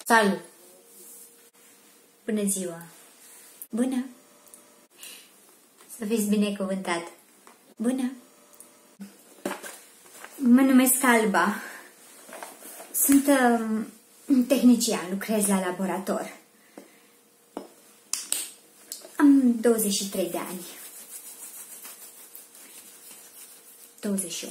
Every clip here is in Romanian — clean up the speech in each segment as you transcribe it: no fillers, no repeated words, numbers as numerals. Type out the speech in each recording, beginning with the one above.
Salut! Bună ziua! Bună! Să fiți binecuvântat! Bună! Mă numesc Alba. Sunt tehnician, lucrez la laborator. Am 23 de ani. 28.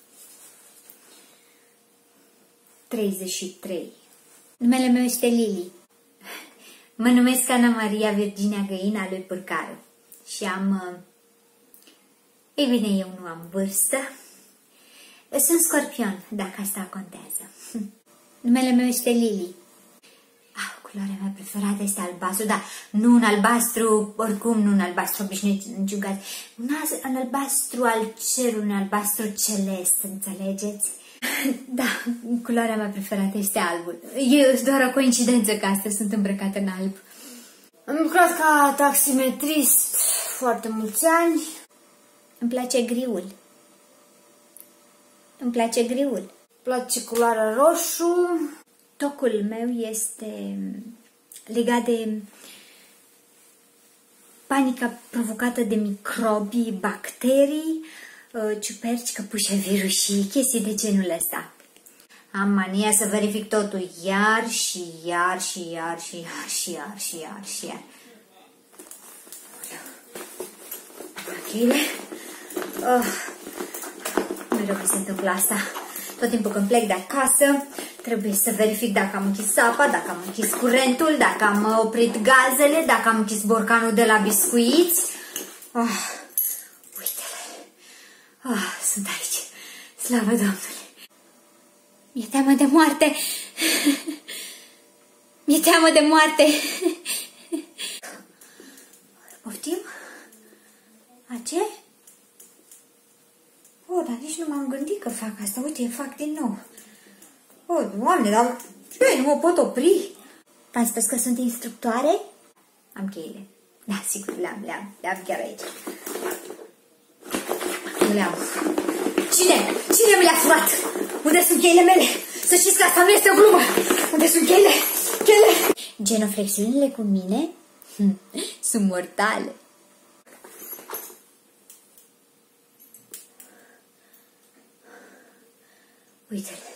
33. Numele meu este Lili. Mă numesc Ana Maria Virginia Găina lui Purcaru. Și am... Ei bine, eu nu am vârstă. Sunt scorpion, dacă asta contează. Numele meu este Lili. Culoarea mea preferată este albastru, dar nu un albastru, oricum nu un albastru obișnuit, îngiugat. Un albastru al cerului, un albastru celest, înțelegeți? Da, culoarea mea preferată este albul. E doar o coincidență că astăzi sunt îmbrăcată în alb. Am lucrat ca taximetrist foarte mulți ani. Îmi place griul. Îmi place griul. Îmi place culoarea roșu. Tocul meu este legat de panica provocată de microbii, bacterii, ciuperci, căpușe, virus și chestii de genul ăsta. Am mania să verific totul iar și iar și iar și iar și iar și iar și iar. Achile. Mereu mi se întâmplă asta. Tot timpul când plec de acasă, trebuie să verific dacă am închis apa, dacă am închis curentul, dacă am oprit gazele, dacă am închis borcanul de la biscuiți. Uite-le. Sunt aici. Slavă Domnului. Mi-e teamă de moarte. Mi-e teamă de moarte. Poftim? A ce? Dar nici nu m-am gândit că fac asta. Uite, fac din nou. Doamne, dar eu nu mă pot opri. V-am spus că sunt instructoare? Am cheile. Da, sigur, le-am chiar aici. Nu le-am. Cine mi le-a furat? Unde sunt cheile mele? Să știți că asta nu este o glumă. Unde sunt cheile? Genoflexiunile cu mine sunt mortale. Uite-le.